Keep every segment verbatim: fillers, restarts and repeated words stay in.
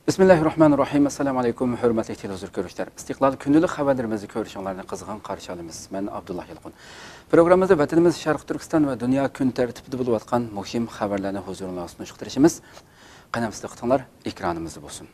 Bismillahirrahmanirrahim. Assalamu alaykum. Hürmetli televizyon görüşler. İstiklal günlük haberlerimizi görüşenlerine kızgın karşı alımız. Ben Abdullah Yalqın. Programımızda vatanımız Şarkı Türkistan ve dünya gün tertibinde bulup atkan muhim haberlerini huzuruna sunuşturuşumuz. Qanamsızda qıtanlar ekranımızda olsun.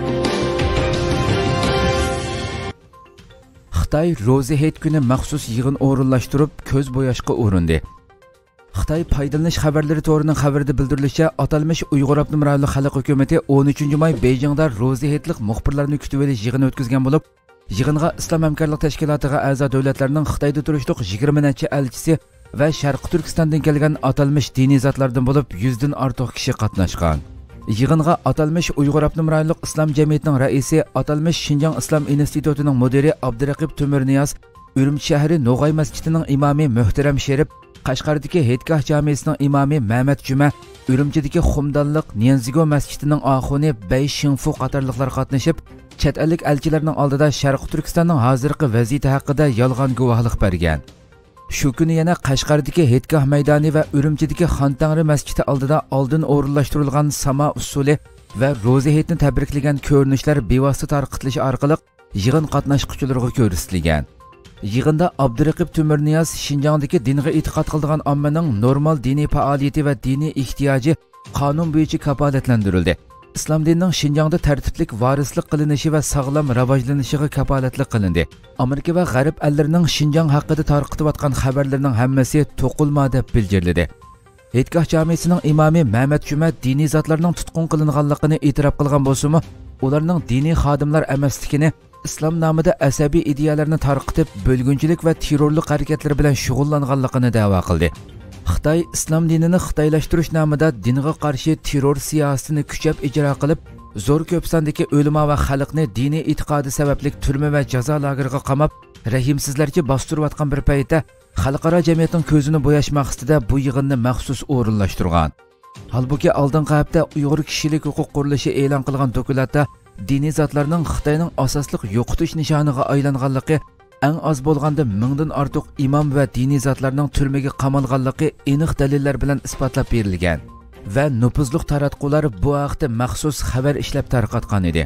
Xitay Rozi Hayit günü maxsus yığın o'rinlashtirib ko'z bo'yashga urindi. Xitay paydalanish xabarlari to'rining xabarida bildirilishicha, atalmish Uyg'ur Abnum Rayonlik xalq hukumati o'n uchinchi may Beijingda Rozi Hayitlik muxbirlarni kutib olish yig'ini o'tkazgan bo'lib, yig'inga Islom hamkorlik tashkilotiga a'zo davlatlarning Xitoyda turishliq yigirma necha elchisi va Sharqi Turkistondan kelgan atalmish diniy zotlardan bo'lib yuzdan ortiq kishi qatnashgan. Yig'inga atalmish Uyg'ur Abnum Rayonlik Islom jamiyatining raisi, atalmish Xinjiang Islom institutining mudiri Abduraqib Temurniyaz, Urumchi shahri No'g'ay masjidining imomi Muhtaram Sherif, Qashqardagi Hedgah jamiyatining imomi Mehmet Juma, Urumchidagi Xumdonliq Nianzigo masjidining oxuni Bay Shinfu qatorliqlar qatnashib, chet ellik elchilarning oldida Sharqi Turkistonning hozirgi vaziyati haqida yolg'on guvohlik bergan. Shu kuni yana Qashqardagi Hedgah maydoni va Urumchidagi Xantangri masjidi oldida oldin o'rinlashtirilgan samo usuli va Rozi Hayitni tabriklagan ko'rinishlar bevosita tarqatilishi orqali yig'in qatnashchilariga ko'rsatilgan. Yig'inda Abduraqib Temurniyaz Xinjiangdagi dinga e'tiqod qiladigan ommaning normal diniy faoliyati va diniy ehtiyoji qonun bo'yicha kafolatlantirildi. Islom dinining Xinjiangda tartiblik varislik qilinishi va sog'lom rivojlanishiga kafolatlik qilindi. Amerika va G'arb ellarining Xinjiang haqida tarqatayotgan xabarlarning hammasi to'qilma deb bildirildi. Hedgah jamiyatining imomi Mehmet Juma diniy zotlarning tutqun qilinganligini e'tirof qilgan bo'lsa-mu, ularning diniy xodimlar emasligini, islom nomida asabiy ideyalarni tarqatib, bo'lgunchilik va terrorlik harakatlari bilan shug'ullanganligini da'vo qildi. Xitoy islom dinini xitoylashtirish nomida dinga qarshi terror siyosatini kuchab ijro qilib, zo'r ko'p sondagi o'lima va xalqni diniy e'tiqodi sababli turma va jazo lageriga qamab, rahimsizlarcha bostirayotgan bir paytda xalqaro jamiyatning ko'zini bo'yash maqsadida bu yig'inni maxsus o'rinlashtirgan. Halbuki oldingi hafta Uyg'ur kishilik huquq qurilishi e'lon qilgan dokumentda diniy zotlarning Xitoyning asosliq yo'qotish nishoniga aylanganligi, eng oz bo'lganda mingdan ortiq imom va diniy zotlarning turmaga qamalganligi aniq dalillar bilan isbotlab berilgan va nupuzliq taratqular bu haqda maxsus xabar ishlab tarqatgan edi.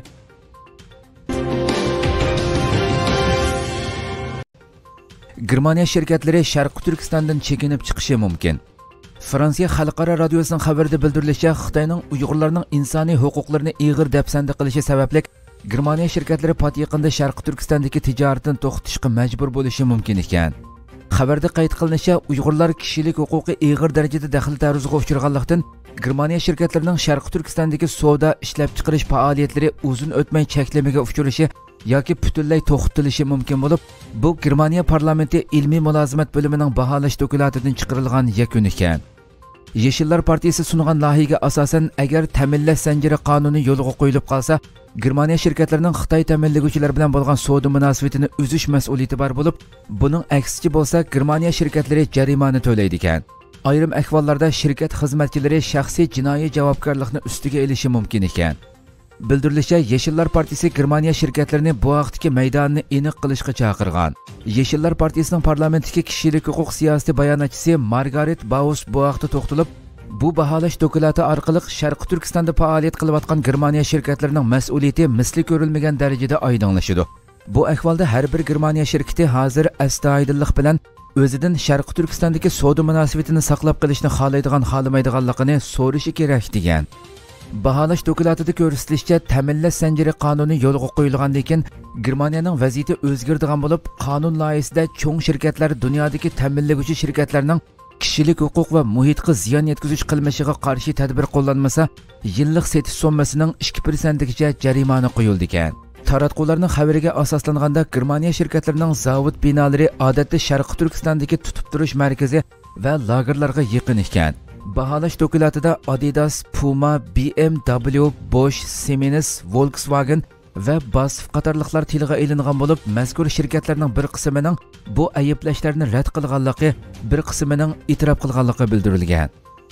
Germaniya shirkatlari Sharqi Turkistondan chekinib chiqishi mumkin. Fransiya xalqaro radiosining xabarida bildirilishicha, Xitoyning Uyg'urlarning insoniy huquqlarini ig'ir dafsanda qilishi sababli Germaniya shirkatlari pat yaqinda Sharqi Turkistondagi tijoratni to'xtatishga majbur bo'lishi mumkin ekan. Xabarda qayd qilinishicha, Uyg'urlar kishilik huquqi ig'ir darajada daxl taruzga uchraganlikdan Germaniya shirkatlarining Sharqi Turkistondagi savdo ishlab chiqarish faoliyatlari uzun o'tmay cheklamaga uchrashi yoki butunlay to'xtatilishi mumkin bo'lib, bu Germaniya parlamenti ilmiy mulozimat bo'limining baholash dokumentidan chiqarilgan yakun ekan. Yeşiller Partisi sungan loyihaga asosan, agar ta'minlash zanjiri qonuni yo'lga qo'yilib qolsa, Germaniya shirkatlarining Xitoy ta'minlaguvchilar bilan bo'lgan savdo munosabatini uzish mas'uliyati bor bo'lib, buning aksicha bo'lsa, Germaniya shirkatlari jarimani to'laydi ekan. Ayrim ahvollarda shirkat xizmatchilari shaxsiy jinoiy javobgarlikni ustiga olishi mumkin ekan. Bildirilishicha, Yeşiller Partisi Germaniya shirkatlarini bu vaqtdagi maydonni aniq qilishga chaqirgan. Yeşiller Partisining parlamentdagi kishilik huquq siyosati bayonotchisi Margaret Baus bu vaqtda to'xtalib, bu baholash dokumenti orqali Sharqi Turkistonda faoliyat qilayotgan Germaniya shirkatlarining mas'uliyati misli ko'rilmagan darajada oydinlashadi. Bu ahvolda har bir Germaniya shirkati hozir astoydillik bilan o'zidan Sharqi Turkistondagi savdo munosabatini saqlab qolishni xohlaydigan xohlamaydiganligini so'rashi kerak degan. Baholash dokumentida ko'rsatilishicha, ta'minlash zanjiri qonuni yo'lga qo'yilgan, lekin Germaniyaning vaziyati o'zgardigan bo'lib, qonun loyihasida cho'ng shirkatlar dunyodagi ta'minlaguvchi shirkatlarning kishilik huquq va muhitga ziyon yetkazish qilmishiga qarshi tadbir qo'llanmasa, yillik setish sommasining ikki prosentigacha jarimani qo'yildi ekan. Taratqularning xabariga asoslanganda, Germaniya shirkatlarining zavod binolari odatda Sharqi Turkistondagi tutib turish markazi va lagerlarga yaqin ekan. Baholash dokumentida Adidas, Puma, B M W, Bosch, Siemens, Volkswagen va B A S F qatorliqlar tilga ilingan bo'lib, mazkur shirkatlarning bir qismining bu ayblashlarni rad qilganligi, bir qismining e'tirof qilganligi bildirilgan.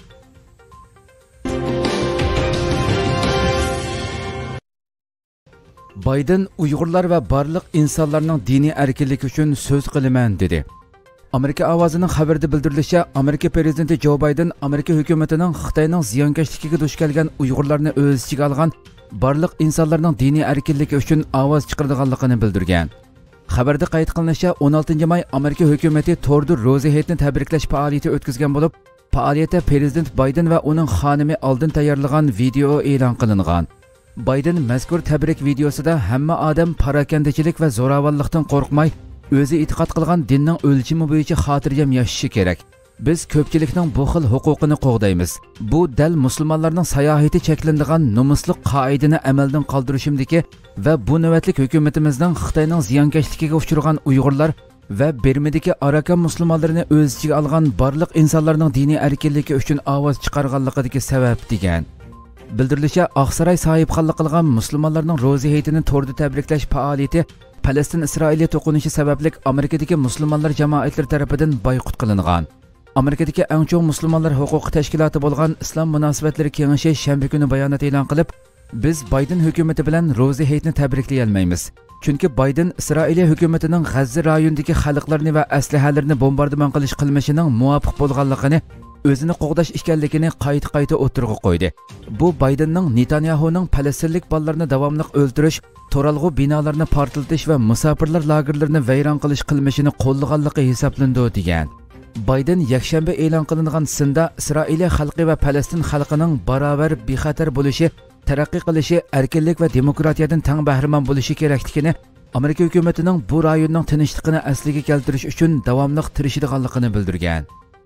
Biden Uyg'urlar va barliq insonlarning diniy erkinligi uchun so'z qilaman dedi. Amerika ovozining xabarida bildirilishicha, Amerika prezidenti Joe Biden Amerika hukumatining Xitoyning ziyonkashligiga duch kelgan Uyg'urlarni o'z ichiga olgan barliq insonlarning diniy erkinligi uchun ovoz chiqaradiganligini bildirgan. Xabarda qayd qilinishicha, o'n oltinchi may Amerika hukumatı Torda Ro'za Hayitni tabriklash faoliyati o'tkazgan bo'lib, faoliyatda Prezident Bayden va uning xonimi oldin tayyorlagan video e'lon qilingan. Bayden mazkur tabrik videosida hamma odam parakandachilik va zo'ravonlikdan qo'rqmay, o'zi e'tiqod qilgan dinning o'lchami bo'yicha xotirjam yashashi kerak. Biz ko'pchilikning bu xil huquqini qo'g'daymiz. Bu dal musulmonlarning sayohati cheklanadigan nomusliq qoidani amaldan qoldirishimdagi va bu navbatlik hukumatimizning Xitoyning ziyonkashligiga uchragan Uyg'urlar va Bermidagi Arakan musulmonlarini o'z ichiga olgan barliq insonlarning diniy erkinligi uchun ovoz chiqarganligidagi sabab degan. Bildirilishicha, Oqsaroy sohibxonlik qilgan musulmonlarning Ro'za hayitini Torda tabriklash faoliyati Falastin Isroiliya to'qinishi sababli Amerikadagi musulmonlar jamoatlari tomonidan boykot qilingan. Amerikadagi eng chong musulmonlar huquqi tashkiloti bo'lgan Islom munosabatlari kengashi shanba kuni bayonot e'lon qilib, biz Bayden hukumati bilan Ro'za hayitini tabriklay olmaymiz. Chunki Bayden Isroiliya hukumatining G'azza rayonidagi xalqlarni va aslahalarni bombardimon qilish qilmishining muvofiq bo'lganligini, o'zini qo'g'dash ekanligini qayta-qayta o'tirg'i qo'ydi. Bu Baydenning Netanyahuning falastinlik bolalarni davomli o'ldirish, to'ralg'u binolarni portlatish va musofirlar lagerlarini vayron qilish qilmishini qo'llaganligi hisoblandi degan. Bayden yakshanba e'lon qilingan sinda Isroiliya xalqi va Falastin xalqining barobar bexatar bo'lishi, taraqqiy qilishi, erkinlik va demokratiyadan teng bahramon bo'lishi kerakligini, Amerika hukumatining bu rayonning tinchligini asliga keltirish uchun davomli tirishadiganligini bildirgan.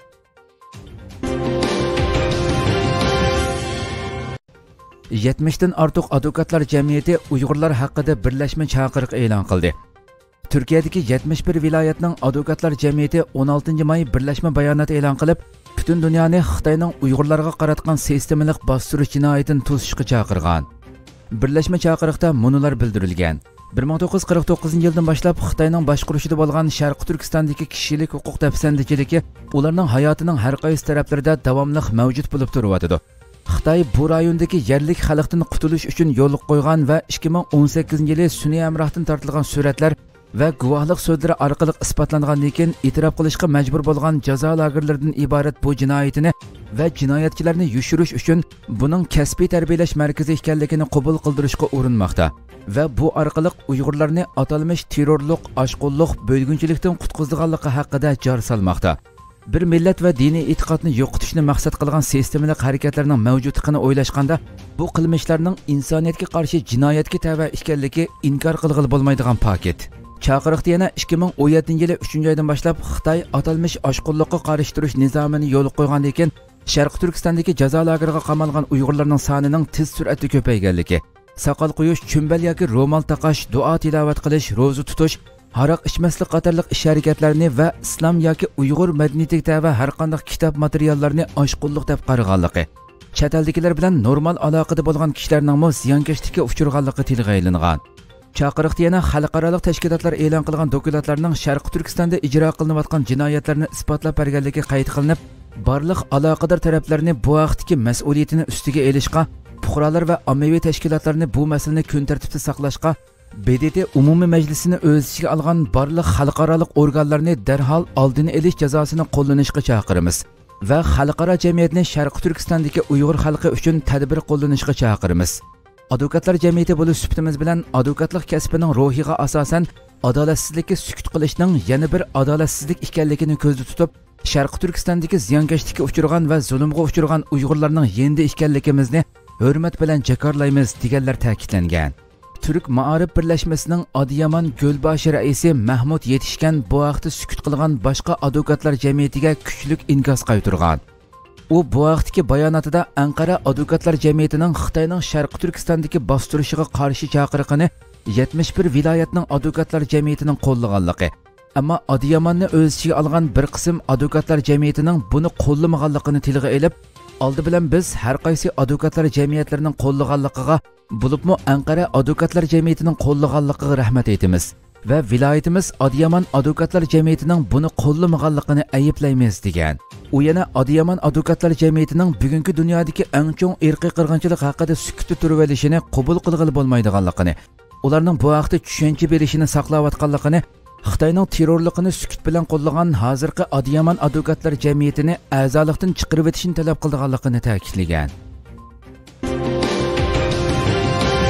yetmishdan ortiq advokatlar jamiyati Uyg'urlar haqida birlashma chaqiriq e'lon qildi. Turkiyadagi yetmish bir viloyatning advokatlar jamiyati o'n oltinchi may birlashma bayonot e'lon qilib, butun dunyoni Xitoyning Uyg'urlarga qaratgan sistemalik bostirish jinoyatini to'sishga chaqirgan. Birlashma chaqiriqda munolar bildirilgan. bir ming to'qqiz yuz qirq to'qqizinchi yildan boshlab Xitoyning boshqarishida bo'lgan Sharqi Turkistondagi kishilik huquq dafsandachiligi ularning hayotining har qaysi taraflarida davomli mavjud bo'lib turibdi. Xitoy bu rayondagi yerlik xalqdan qutulish uchun yo'l qo'ygan va ikki ming o'n sakkizinchi yili sun'iy hamrohdan tortilgan suratlar va guvohlik so'zlari orqali isbotlangandan keyin e'tirof qilishga majbur bo'lgan jazo lagerlaridan iborat bu jinoyatini va jinoyatchilarni yushirish uchun buning kasbiy tarbiyalash markazi ekanligini qabul qildirishga urinmoqda va bu orqali Uyg'urlarni atalmish terrorlik, oshqo'llik, bo'lgunchilikdan qutqizganligi haqida jar solmoqda. Bir millat va diniy e'tiqodni yo'qotishni maqsad qilgan sistemalik harakatlarning mavjudligini o'ylashganda, bu qilmishlarning insoniyatga qarshi jinoyatga tava ekanligi inkor qilg'ili bo'lmaydigan paket. Chaqiriqda yana ikki ming o'n yettinchi yili uchinchi oydan boshlab Xitoy atalmish oshqo'llikqa qarshi turish nizomini yo'l qo'ygandan keyin Sharq Turkistondagi jazo lageriga qamalgan Uyg'urlarning sonining tez sur'atda ko'payganligi, soqol qo'yish, chumbal yoki ro'mol taqash, duo tilovat qilish, ro'za tutish, haroq ichmaslik qatorliq ish harakatlarini va islom yoki Uyg'ur madaniyatiga va har qanday kitob materiallarini oshqo'llik deb qaraganligi, chet eldagilar bilan normal aloqada bo'lgan kishilarning mo ziyonkashlikka uchraganligi tilga ilingan. Chaqiriqda yana xalqaro tashkilotlar e'lon qilgan dokumentlarning Sharq Turkistonda ijro qilinayotgan jinoyatlarni isbotlab berganligi qayd qilinib, barliq aloqador taraflarni bu vaqtdagi mas'uliyatini ustiga olishga, fuqarolar va ommaviy tashkilotlarni bu masalani kun tartibida saqlashga, B D T umumiy majlisini o'z ichiga olgan barliq xalqaro organlarni darhol oldini olish jazosini qo'llanishga chaqiramiz va xalqaro jamiyatni Sharq Turkistondagi Uyg'ur xalqi uchun tadbir qo'llanishga chaqiramiz. Advokatlar jamiyati bo'lish sifatimiz bilan advokatlik kasbining ruhiga asosan adolatsizlikka sukut qilishning yana bir adolatsizlik ekanligini ko'zda tutib, Sharq Turkistondagi ziyonkashlikka uchragan va zulmga uchragan Uyg'urlarning yendi ekanligimizni hurmat bilan jakorlaymiz deganlar ta'kidlangan. Türk Ma'arif birlashmasining Adiyaman Gölbashi raisi Mahmud Yetishgan bu vaqtda sukut qilgan boshqa advokatlar jamiyatiga kuchlik inkos qaytargan. U bu vaqtdagi bayonotida Anqara advokatlar jamiyatining Xitoyning Sharq Turkistondagi bostirishiga qarshi chaqiriqini yetmish bir viloyatning advokatlar jamiyatining qo'llaganligi, ammo Adiyamanni o'z ichiga olgan bir qism advokatlar jamiyatining buni qo'llamaganligini tilga olib, oldi bilan biz har qaysi advokatlar jamiyatlarining qo'llaganligiga, bo'libmi Anqara advokatlar jamiyatining qo'llaganligiga rahmat aytamiz va viloyatimiz Adiyaman advokatlar jamiyatining buni qo'llamaganligini ayiblaymiz degan. U yana Adiyaman advokatlar jamiyatining bugungi dunyodagi eng chong irqiy qirg'inchilik haqida sukutda turib olishini qabul qilg'ili bo'lmaydiganligini, ularning bu vaqtda tushuncha berishini saqlayotganligini, Xitoyning terrorligini sukut bilan qo'llagan hozirgi Adiyaman advokatlar jamiyatini a'zolikdan chiqarib o'tishni talab qilganligini ta'kidlagan.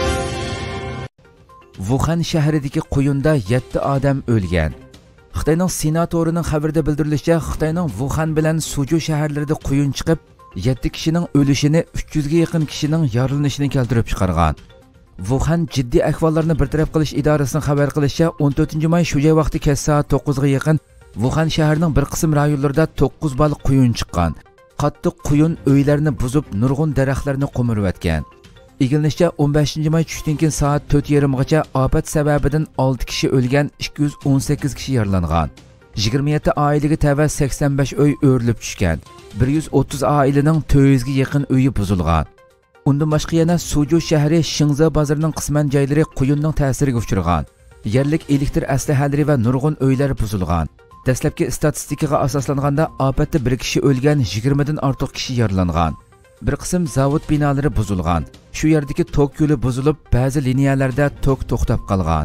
Wuhan shahridagi quyunda yetti odam o'lgan. Xitoyning senatorining xabarida bildirilishicha, Xitoyning Wuhan bilan Suju shaharlarida quyun chiqib, yetti kishining o'lishini, uch yuzga yaqin kishining yaralanishini keltirib chiqargan. Wuhan jiddiy ahvollarni bartaraf qilish idorasining xabar qilishicha, o'n to'rtinchi may shunday vaqti kech soat to'qqizga yaqin Wuhan shahrining bir qism rayonlarida to'qqiz baliq quyun chiqqan. Qattiq quyun uylarni buzib, nurg'un daraxtlarni qo'mirib o'tgan. Igilishicha o'n beshinchi may tushdan keyin soat to'rt yarim gacha ofat sababidan olti kishi o'lgan, ikki yuz o'n sakkiz kishi yaralangan. yigirma yetti oilaga tava sakson besh uy o'rilib tushgan. bir yuz o'ttiz oilaning to'rt yuzga yaqin uyi buzilgan. Undan boshqa yana Suju shahri Shingza bozorining qisman joylari quyunning ta'siriga uchragan. Yerlik elektr aslahalari va nurg'un uylar buzilgan. Dastlabki statistikaga asoslanganda ofatda bir kishi o'lgan, yigirma dan ortiq kishi yaralangan. Bir qism zavod binolari buzilgan. Shu yerdagi tok yo'li buzilib, ba'zi liniyalarda tok to'xtab qolgan.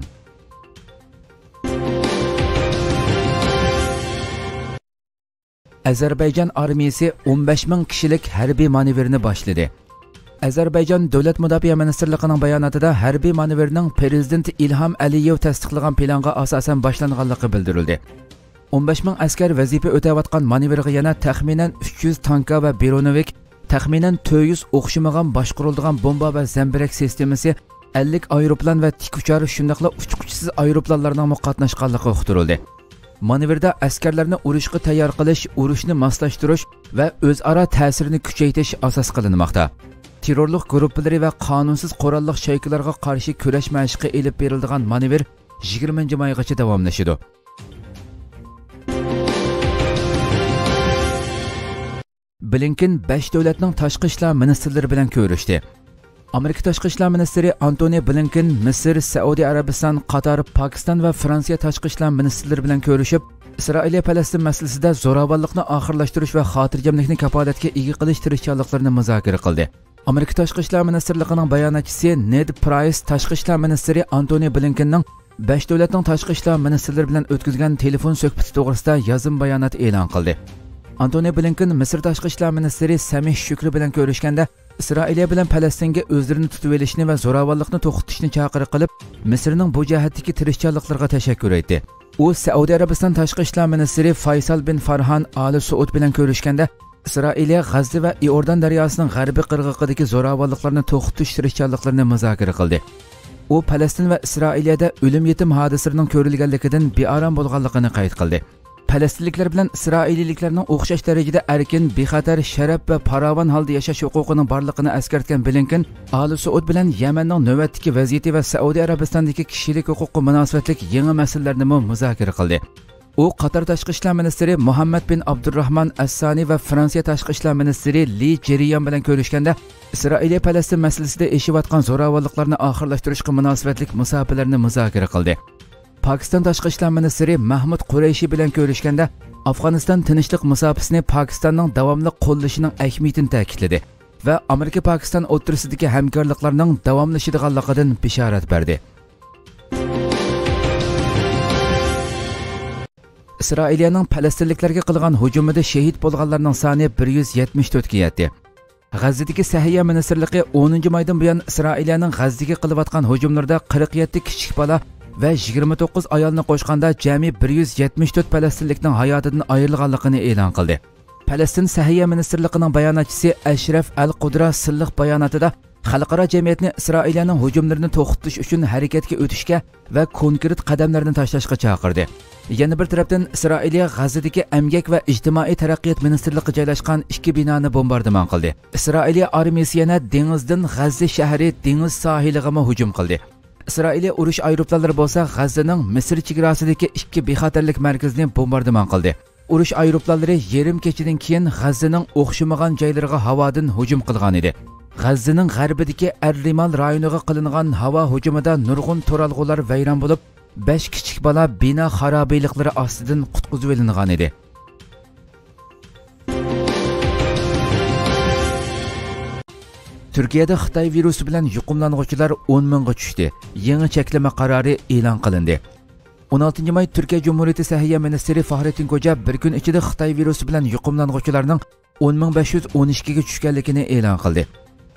Ozarbayjon armiyasi o'n besh ming kishilik harbiy manevrni boshladi. Ozarbayjon Davlat Mudofaa Ministrligining bayonotida harbiy manevrning prezident Ilhom Aliyev tasdiqlagan planga asosan boshlanganligi bildirildi. o'n besh ming askar vazifa o'tayotgan manevrga yana taxminan uch yuz tanka va Beronovik, taxminan to'rt yuz o'xshamagan boshqariladigan bomba va zambirak sistemasi, ellik aeroplan va tik uchar shundaqla uchquchisiz aeroplanlarning qatnashganligi uqtirildi. Manevrda askarlarni urushga tayyor qilish, urushni moslashtirish va o'zaro ta'sirini kuchaytirish asos qilinmoqda. Terrorlik guruhlari va qonunsiz qurolli shaykalarga qarshi kurash mashqi elib beriladigan manevr yigirmanchi maygacha davomlashadi. Blinken besh davlatning tashqi ishlar ministrlari bilan ko'rishdi. Amerika tashqi ishlar ministri Antony Blinken Misr, Saudiya Arabiston, Qatar, Pokiston va Fransiya tashqi ishlar ministrlari bilan ko'rishib, Isroil-Falastin masalasida zo'ravonlikni oxirlashtirish va xotirjamlikni kafolatga ega qilish tirishchanliklarini muzokara qildi. Amerika tashqi ishlar ministrligining bayonotchisi Ned Price tashqi ishlar ministri Antony Blinkenning besh davlatning tashqi ishlar ministrlari bilan o'tkazgan telefon suhbati to'g'risida yozim bayonot e'lon qildi. Antony Blinken Misr tashqi ishlar ministri Samih Shukri bilan ko'rishganda Isroil bilan Falastinga o'zlarini tutib olishni va zo'ravonlikni to'xtatishni chaqiriq qilib, Misrning bu jihatdagi tirishchanliklariga tashakkur etdi. U Saudiya Arabiston tashqi ishlar ministri Faysal bin Farhan Al Saud bilan ko'rishganda Isroil G'azza va Iordan daryosining g'arbiy qirg'og'idagi zo'ravonliklarni to'xtatish tirishchanliklarini muzokara qildi. U Falastin va Isroilda o'lim yetim hodisasining ko'rilganligidan bearam bo'lganligini qayd qildi. Falastinliklar bilan Isroilliklarning o'xshash darajada erkin, bexatar, sharaf va farovon holda yashash huquqining borligini eskartgan Blinken, Al Saud bilan Yamanning navbatdagi vaziyati va Saudiya Arabistondagi kishilik huquqi munosabatlik yangi masalalarni muzokara qildi. U Qatar tashqi ishlar ministri Muhammad bin Abdurrahman As-Sani va Fransiya tashqi ishlar ministri Li Jeriyan bilan ko'rishganda Isroil-Falastin masalasida eshiyotgan zo'ravonliklarni oxirlashtirishga munosabatlik musofalarni muzokara qildi. Pokiston tashqi ishlar ministri Mahmud Qurayshi bilan ko'rishganda Afg'oniston tinchlik musofasini Pokistonning davomli qo'llashining ahamiyatini ta'kidladi va Amerika-Pokiston o'rtasidagi hamkorliklarning davomlashadiganligidan bishorat berdi. Isroiliyaning Falastinliklarga qilgan hujumida shahid bo'lganlarning soni bir yuz yetmish to'rt ga yetdi. G'azzadagi Sahiyya ministrligi o'ninchi maydan buyon Isroiliyaning G'azzaga qilayotgan hujumlarda qirq yetti kichik bola va yigirma to'qqiz ayolni qo'shganda jami bir yuz yetmish to'rt falastinlikning hayotidan ayrilganligini e'lon qildi. Falastin Sahiyya ministrligining bayonotchisi Ashraf Al-Qudra silliq bayonotida xalqaro jamiyatni Isroiliyaning hujumlarini to'xtatish uchun harakatga o'tishga va konkret qadamlarni tashlashga chaqirdi. Yana bir tarafdan Isroiliya G'azzadagi Emgak va ijtimoiy taraqqiyot ministrligi joylashgan ikki binoni bombardimon qildi. Isroiliya armiyasi yana dengizdan G'azza shahri dengiz sohiliga hujum qildi. Isroiliya urush aeroplanlari bo'lsa G'azzaning Misr chegarasidagi ikki bexatarlik markazini bombardimon qildi. Urush aeroplanlari yarim kechadan keyin G'azzaning o'xshamagan joylariga havodan hujum qilgan edi. G'azzaning g'arbidagi Ar-Rimal rayoniga qilingan havo hujumida nurg'un turalg'ular vayron bo'lib, besh kichik bola bino xarobiyliklari ostidan qutqizib olingan edi. Turkiyada Xitoy virusi bilan yuqumlanuvchilar o'n mingga tushdi. Yangi cheklama qarori e'lon qilindi. o'n oltinchi may Turkiya Cumhuriyeti Sahiyya ministri Fahrettin Koca bir kun ichida Xitoy virusi bilan yuqumlanuvchilarning o'n ming besh yuz o'n ikki ga tushganligini e'lon qildi.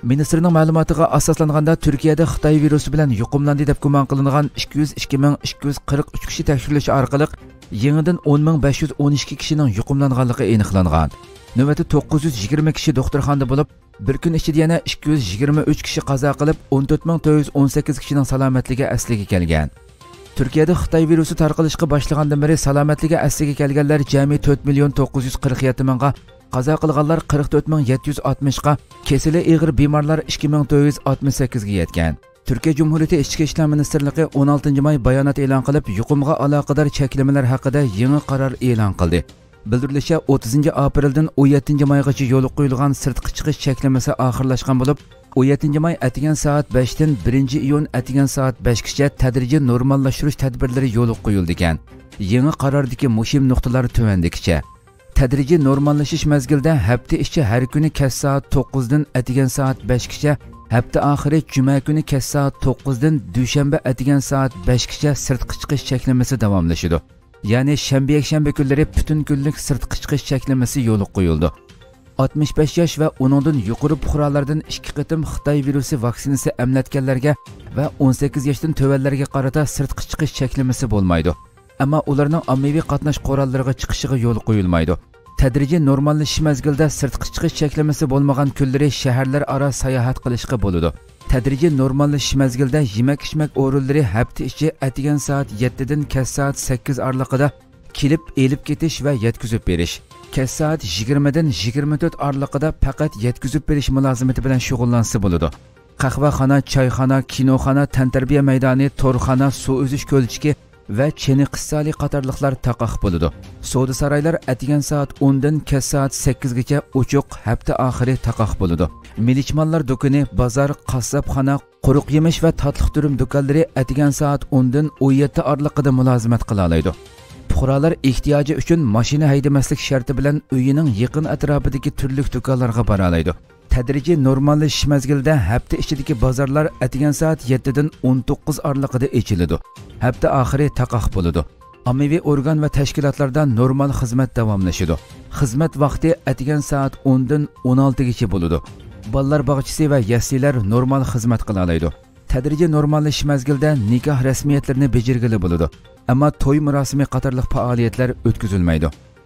Ministrning ma'lumotiga asoslanganda Turkiyada Xitoy virusi bilan yuqumlandi deb gumon qilingan ikki yuz ikki ming ikki yuz qirq uch kishi tekshirilish orqali yangidan o'n ming besh yuz o'n ikki kishining yuqumlanganligi aniqlangan. Navbatda to'qqiz yuz yigirma kishi doktorxonada bo'lib, bir kun ichida yana ikki yuz yigirma uch kishi qazo qilib, o'n to'rt ming to'rt yuz o'n sakkiz kishining salomatligi asliga kelgan. Turkiyada Xitoy virusi tarqalishga boshlagandan beri salomatligi asliga kelganlar jami to'rt million to'qqiz yuz qirq yetti mingga, qazo qilganlar qirq to'rt ming yetti yuz oltmish ga, kesili og'ir bemorlar ikki ming to'rt yuz oltmish sakkiz ga yetgan. Turkiya Cumhuriyeti Ichki ishlar ministrligi o'n oltinchi may bayonot e'lon qilib, yuqumga aloqador cheklamalar haqida yangi qaror e'lon qildi. Bildirilishicha, o'ttizinchi apreldan o'n yettinchi maygacha yo'l qo'yilgan sirtqi chiqish cheklamasi oxirlashgan bo'lib, o'n yettinchi may atigan soat besh dan birinchi iyun atigan soat besh gacha tadrijiy normallashtirish tadbirlari yo'l qo'yildi ekan. Yangi qarordagi muhim nuqtalar tuvandikicha. Tadrijiy normallashish mezgilida hafta ichi har kuni kech soat to'qqiz dan atigan soat besh gacha, hafta oxiri juma kuni kech soat to'qqiz dan dushanba atigan soat besh gacha sirtqi chiqish cheklamasi davomlashadi. Ya'ni shanba yakshanba kunlari butun kunlik sirtqi chiqish cheklamasi yo'l qo'yildi. oltmish besh yosh va uningdan yuqori fuqarolardan ikki qitim Xitoy virusi vaksinasi emlatganlarga va o'n sakkiz yoshdan to'vanlarga qarata sirtqi chiqish cheklamasi bo'lmaydi. Ammo ularning ommaviy qatnash qo'rollariga chiqishiga yo'l qo'yilmaydi. Tadrijiy normallashish mezgilida sirtqi chiqish cheklamasi bo'lmagan kunlari shaharlar aro sayohat qilishga bo'ladi. Tadrijiy normallashish mezgilida yemak-ichmak o'rinlari hafta ichi atigan soat yetti dan kech soat sakkiz oralig'ida kelib, elib ketish va yetkazib berish. Kech soat yigirma dan yigirma to'rt oralig'ida faqat yetkazib berish mulozimati bilan shug'ullansa bo'ladi. Qahvaxona, choyxona, kinoxona, tantarbiya maydoni, to'rxona, suv uzish ko'lchiki va chini qissali qatorliqlar taqoq bo'ladi. Savdo saroylar atigan soat o'n dan kech soat sakkiz gacha ochiq, hafta oxiri taqoq bo'ladi. Milichmonlar do'koni, bozor, qassobxona, quruq yemish va tatliq turum do'konlari atigan soat o'n dan o'n yetti oralig'ida mulozimat qila oladi. Fuqarolar ehtiyoji uchun mashina haydamaslik sharti bilan uyining yaqin atrofidagi turli do'konlarga bora oladi. Tadrijiy normallashish mezgilida hafta ichidagi bozorlar atigan soat yetti dan o'n to'qqiz oralig'ida ochiladi. Hafta oxiri taqoq bo'ladi. Ommaviy organ va tashkilotlarda normal xizmat davomlashadi. Xizmat vaqti atigan soat o'n dan o'n olti gacha bo'ladi. Bolalar bog'chisi va yaslilar normal xizmat qila oladi. Tadrijiy normallashish mezgilida nikoh rasmiyatlarini bajargili bo'ladi. Ammo to'y marosimi qatorliq faoliyatlar o'tkazilmaydi.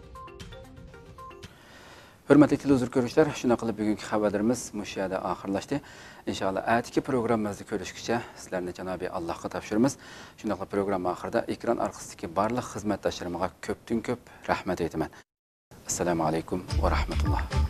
Hurmatli televizor ko'ruvchilar, shuna qilib bugungi xabarlarimiz mushu yerda oxirlashdi. Inshaalloh atiki programmamizni ko'rishgacha sizlarni janobi Allohga topshiramiz. Shuna qilib programma oxirida ekran orqasidagi barliq xizmatdoshlarimga ko'pdan ko'p rahmat aytaman. Assalomu alaykum va rahmatulloh.